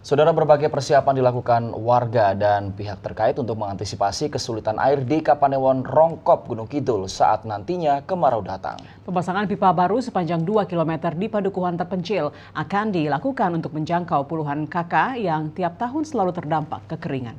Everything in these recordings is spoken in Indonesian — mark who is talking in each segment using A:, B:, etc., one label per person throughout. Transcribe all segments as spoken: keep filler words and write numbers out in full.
A: Saudara, berbagai persiapan dilakukan warga dan pihak terkait untuk mengantisipasi kesulitan air di Kapanewon Rongkop, Gunung Kidul saat nantinya kemarau datang.
B: Pemasangan pipa baru sepanjang dua kilometer di padukuhan terpencil akan dilakukan untuk menjangkau puluhan kakak yang tiap tahun selalu terdampak kekeringan.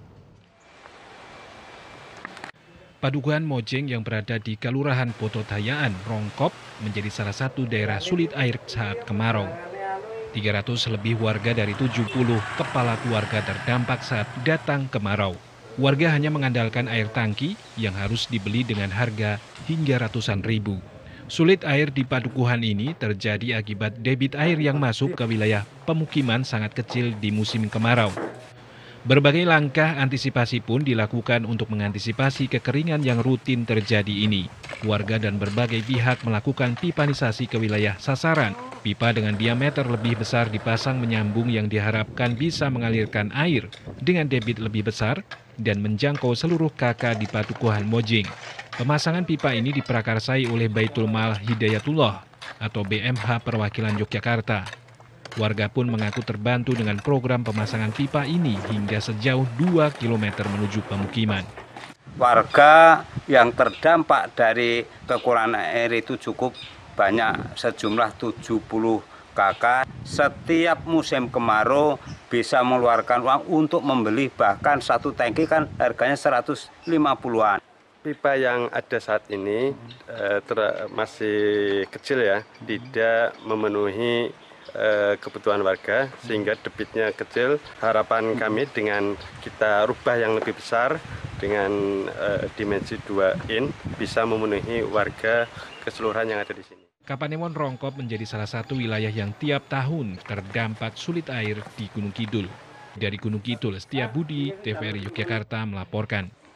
C: Padukuhan Mojeng yang berada di Kelurahan Pototayaan, Rongkop menjadi salah satu daerah sulit air saat kemarau. tiga ratus lebih warga dari tujuh puluh kepala keluarga terdampak saat datang kemarau. Warga hanya mengandalkan air tangki yang harus dibeli dengan harga hingga ratusan ribu. Sulit air di padukuhan ini terjadi akibat debit air yang masuk ke wilayah pemukiman sangat kecil di musim kemarau. Berbagai langkah antisipasi pun dilakukan untuk mengantisipasi kekeringan yang rutin terjadi ini. Warga dan berbagai pihak melakukan pipanisasi ke wilayah sasaran. Pipa dengan diameter lebih besar dipasang menyambung yang diharapkan bisa mengalirkan air dengan debit lebih besar dan menjangkau seluruh kakak di padukuhan Mojeng. Pemasangan pipa ini diprakarsai oleh Baitul Mal Hidayatullah atau B M H Perwakilan Yogyakarta. Warga pun mengaku terbantu dengan program pemasangan pipa ini hingga sejauh dua kilometer menuju pemukiman.
D: Warga yang terdampak dari kekurangan air itu cukup banyak, sejumlah tujuh puluh kakak. Setiap musim kemarau bisa mengeluarkan uang untuk membeli, bahkan satu tangki kan harganya seratus lima puluhan.
E: Pipa yang ada saat ini eh, ter, masih kecil ya, tidak memenuhi eh, kebutuhan warga sehingga debitnya kecil. Harapan kami dengan kita rubah yang lebih besar dengan eh, dimensi dua in bisa memenuhi warga keseluruhan yang ada di sini.
C: Kapanewon Rongkop menjadi salah satu wilayah yang tiap tahun terdampak sulit air di Gunung Kidul. Dari Gunung Kidul, Setia Budi, T V R I Yogyakarta melaporkan.